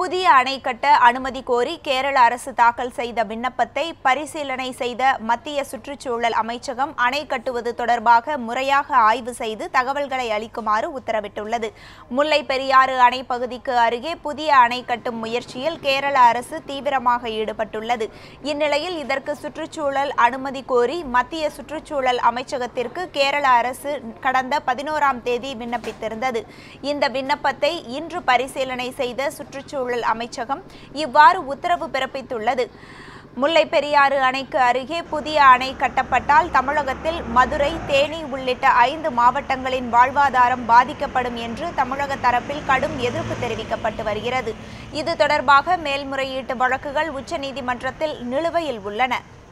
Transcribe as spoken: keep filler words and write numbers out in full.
புதிய அணை கட்ட அனுமதி கோரி கேரள அரசு தாக்கல் செய்த விண்ணப்பத்தை பரிசீலனை செய்த மத்திய சுற்றுச்சூழல் அமைச்சகம் அணை கட்டுவது தொடர்பாக முறையாக ஆய்வு செய்து தகவல்களை அளிக்குமாறு உத்தரவிட்டுள்ளது. முல்லை பெரியாறு அணை பகுதிக்கு அருகே புதிய அணை கட்டும் முயற்சியில் கேரள அரசு தீவிரமாக ஈடுபட்டுள்ளது. இந்நிலையில் இதற்கு சுற்றுச்சூழல் அனுமதி கோரி மத்திய சுற்றுச்சூழல் அமைச்சகத்திற்கு கேரள அரசு கடந்த பதினோராம் தேதி விண்ணப்பித்திருந்தது. இந்த விண்ணப்பத்தை இன்று பரிசீலனை செய்த சுற்றுச்சூழல் அமைச்சகம் இவ்வாறு உத்தரவு பிறப்பித்துள்ளது. முல்லை பெரியாறு அணைக்கு அருகே புதிய அணை கட்டப்பட்டால் தமிழகத்தில் மதுரை, தேனி உள்ளிட்ட ஐந்து மாவட்டங்களின் வாழ்வாதாரம் பாதிக்கப்படும் என்று தமிழக தரப்பில் கடும் எதிர்ப்பு தெரிவிக்கப்பட்டு வருகிறது. இது தொடர்பாக மேல்முறையீட்டு வழக்குகள் உச்சநீதிமன்றத்தில் நிலுவையில் உள்ளன.